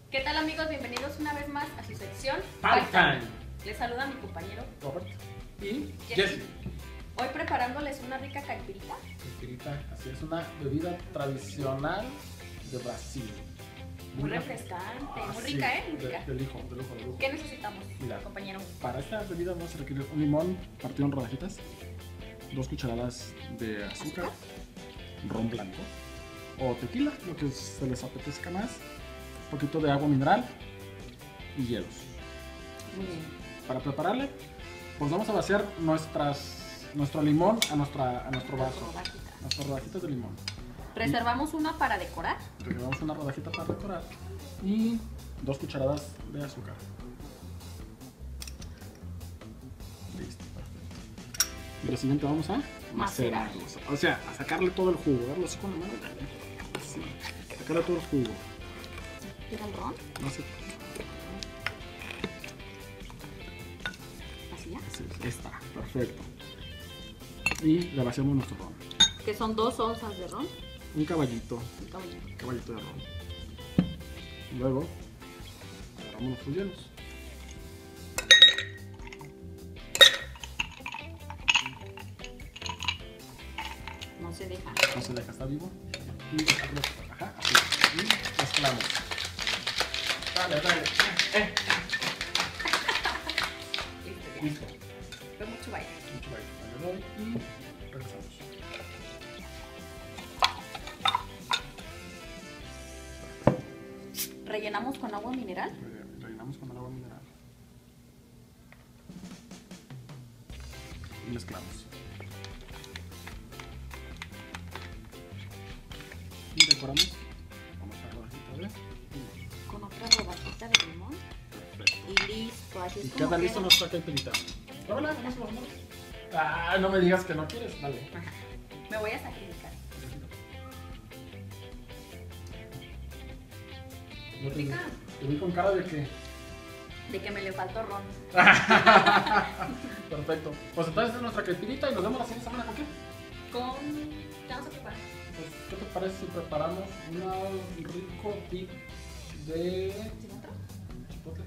¿Qué tal, amigos? Bienvenidos una vez más a su sección Party Time. Les saluda mi compañero Robert y Jesse. Jesse. Hoy preparándoles una rica caipirita. Caipirita, así es, una bebida tradicional de Brasil. Muy refrescante, muy sí, rica, ¿eh? Muy rica. De lujo. ¿Qué necesitamos, Mira, compañero? para esta bebida vamos a requerir un limón partido en rodajitas, 2 cucharadas de azúcar, ron blanco o tequila, lo que se les apetezca más, un poquito de agua mineral y hielos. Muy bien. Para prepararle, pues vamos a vaciar nuestro limón a nuestro vaso, nuestras rodajitas de limón. Reservamos una para decorar. Reservamos una rodajita para decorar y 2 cucharadas de azúcar. Listo, perfecto. Y lo siguiente vamos a macerarlos. O sea, a sacarle todo el jugo, darlo así con la mano. Así, sacarle todo el jugo. ¿Tira el ron? No sé. ¿Así ya? Así está, perfecto. Y le vaciamos nuestro ron. Que son 2 onzas de ron. Un caballito. Un caballito. Caballito de ron. Luego agarramos nuestros hielos. No se deja. No se deja, está vivo. Y ajá, así. Y mezclamos. Dale. Listo, ya. Listo. Fue mucho baile. Mucho baile. Le doy y regresamos. Rellenamos con agua mineral. Rellenamos con el agua mineral. Y mezclamos. Y decoramos con nuestra rodajita de limón. Con otra rodajita de limón. Perfecto. Y listo. Así Y es como queda listo queda. nuestra caipirita. Pruébala, vamos. Ah, no me digas que no quieres. Dale. Ajá. Me voy a sacrificar. No te Rica. te vi con cara de que. De que me le faltó ron. Perfecto. Pues entonces es nuestra caipirita y nos vemos la siguiente semana. ¿Con qué? ¿Qué vamos a preparar? Pues, ¿qué te parece si preparamos un rico dip de ¿Cilantro? chipotle?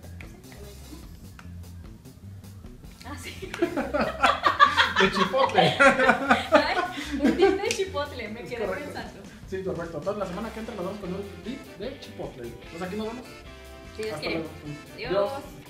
Ah, sí. De chipotle. Ay, un dip de chipotle, me Es quedé correcto. pensando. Sí, perfecto. Entonces la semana que entra nos vamos con un dip de chipotle. Pues aquí nos vemos. Si Dios Hasta quiere. luego. Adiós.